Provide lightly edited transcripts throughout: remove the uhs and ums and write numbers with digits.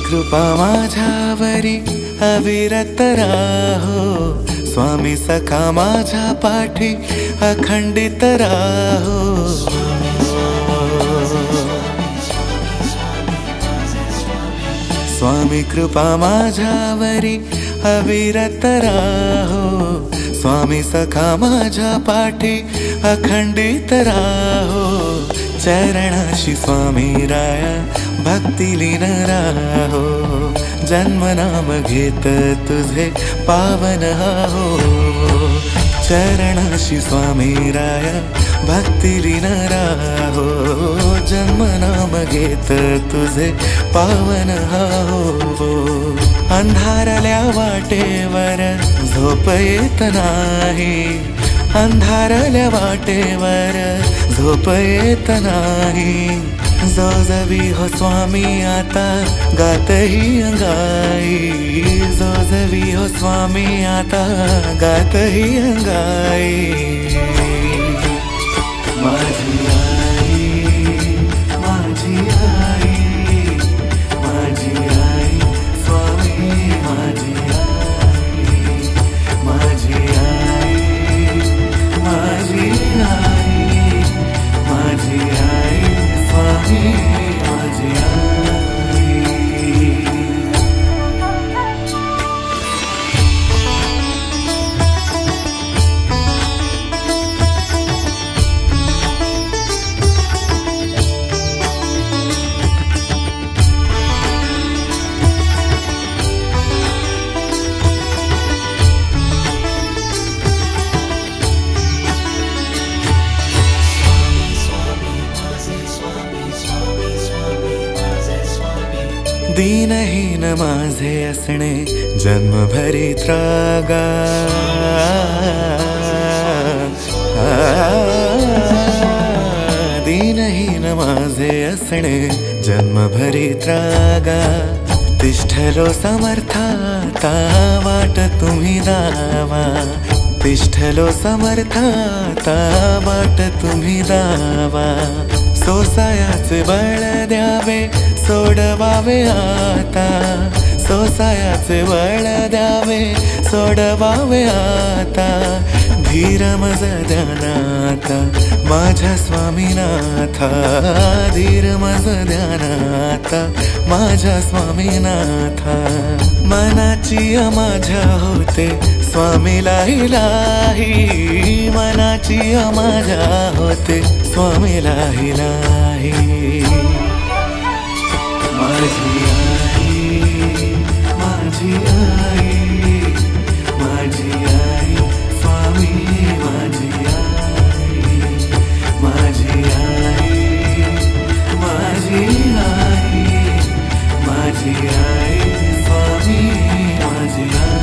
कृपा माझ्यावरी अविरत राहो, स्वामी सखा माझ्या पाठी अखंडित राहो। स्वामी कृपा माझ्यावरी अविरत राहो, स्वामी सखा माझ्या पाठी अखंडित राहो। चरणाशी स्वामी राया भक्ती लीन राहो, जन्म नाम घेत तुझे पावन हो। चरणाशी स्वामी राया भक्ती लीन राहो, जन्म नाम घेत तुझे पावन हो। अंधारल्या वाटेवर झोप येत नाही, अंधारल्या वाटेवर झोप येत नाही। जोजवी हो स्वामी आता गातही अंगाई, जोजवी हो स्वामी आता गातही अंगाई। माझी आई, माझी आई, माझी आई स्वामी, माझी आई, माझी आई, माझी आई, माझी आई स्वामी, माझी आई। दीनहीन माझे असणे जन्मभरी त्रागा, दीनहीन माझे असणे जन्मभरी त्रागा। तिष्ठलो समर्थाता वाट तुम्ही दावा, तिष्ठलो समर्थाता वाट तुम्ही दावा। सोसायाचे बळ द्यावे सोडवावे आता, सोसायाचे बळ द्यावे सोडवावे आता। धीर मज ध्यानाता माझ्या स्वामीनाथा, धीर मज ध्यानाता माझ्या स्वामीनाथा। मनाची माझ्या होते स्वामीला इलाही, मनाची माझ्या होते स्वामीला इलाही। माझी आई, माझी आई, माझी आई स्वामी, माझी आई, माझी आई, माझी आई, माझी आई स्वामी, माझी आई।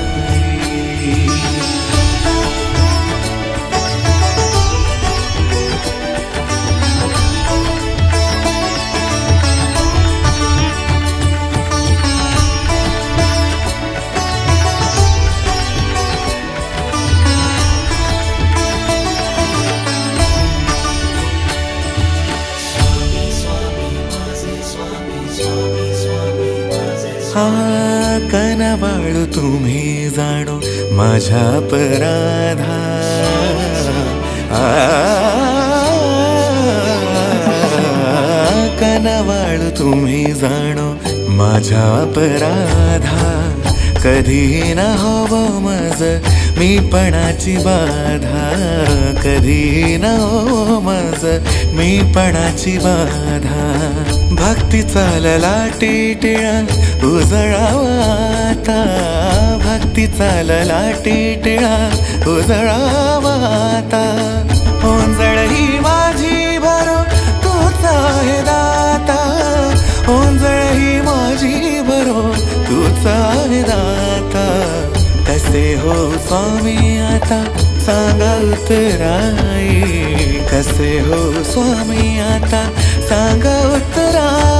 कनवाळू तुम्ही जाणो माझ्या अपराधा, कनवाळू तुम्ही जाणो माझ्या अपराधा। कधी न होवो मज मीपणाची बाधा, कधी न होवो मज मीपणाची बाधा। भक्तीचा ललाटी टिळा उजळावा आता, भक्तीचा ललाटी टिळा उजळावा आता। ओंजळ ही माझी भरो तूच आहे दाता, ओंजळ ही माझी भरो तूच आहे दाता। कसे हो स्वामी आता सांगा उत्तराई, कसे हो स्वामी आता सांगा उत्तराई।